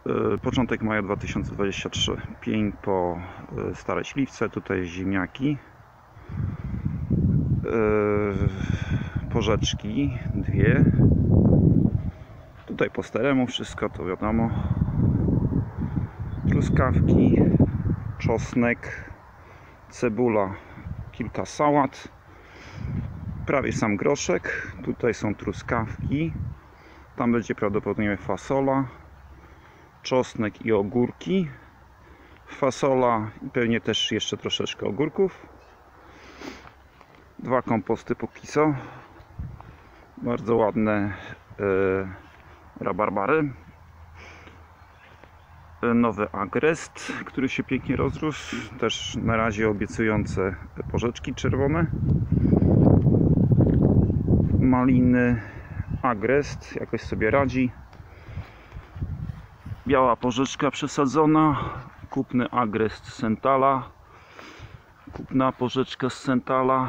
Początek maja 2023. Pień po stare śliwce. Tutaj ziemniaki. Porzeczki dwie. Tutaj po staremu wszystko, to wiadomo. Truskawki, czosnek, cebula, kilka sałat. Prawie sam groszek. Tutaj są truskawki. Tam będzie prawdopodobnie fasola, czosnek i ogórki. Fasola i pewnie też jeszcze troszeczkę ogórków. Dwa komposty Pokiso. Bardzo ładne rabarbary. Nowy agrest, który się pięknie rozrósł. Też na razie obiecujące porzeczki czerwone. Maliny, agrest jakoś sobie radzi. Biała porzeczka przesadzona. Kupny agrest z Sentala. Kupna porzeczka z Sentala.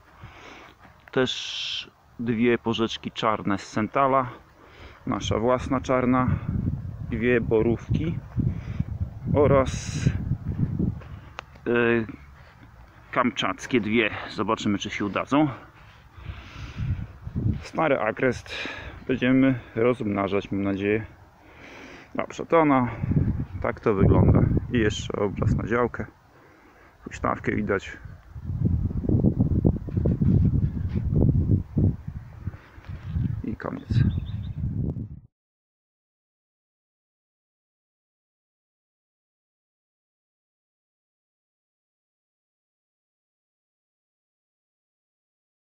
Też dwie porzeczki czarne z Sentala. Nasza własna czarna. Dwie borówki. Oraz kamczackie dwie. Zobaczymy, czy się udadzą. Stary agrest będziemy rozmnażać, mam nadzieję. Dobrze, to tak to wygląda. I jeszcze obraz na działkę. Huśtawkę widać.